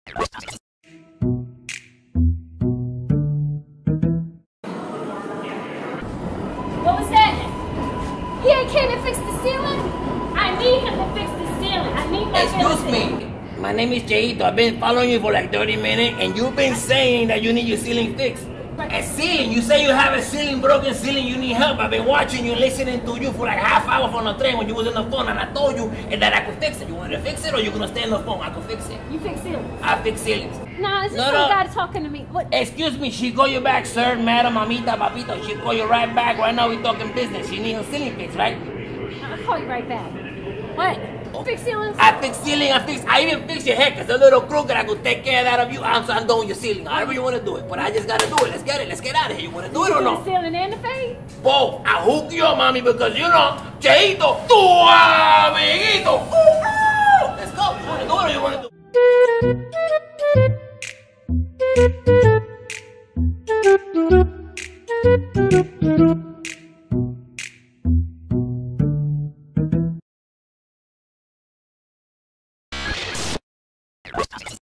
What was that? He ain't came to fix the ceiling? I need him to fix the ceiling. I need my Excuse me. My name is Cheito. I've been following you for like 30 minutes and you've been saying that you need your ceiling fixed. A ceiling? You say you have a ceiling, broken ceiling, you need help. I've been watching you, listening to you for like half hour on the train when you was on the phone and I told you that I could fix it. You want to fix it or you gonna stay on the phone? I could fix it. You fix ceilings? I fix ceilings. Nah, this is some guy talking to me. What? Excuse me, she call you back, sir, madam, mamita, papito. She call you right back. Right now we talking business. She need her ceiling fixed, right? I'll call you right back. What? You fix ceilings? I fix ceiling, I even fix your head, cause a little crooked, I could take care of that of you. I'm doing your ceiling, however you want to do it. But I just gotta do it. Let's get out of here. You want to do it or no? The ceiling and the fade? Both. I hook you up, mommy, because you know, Cheito, tu amiguito. Let's go. You want to do it or you want to do it?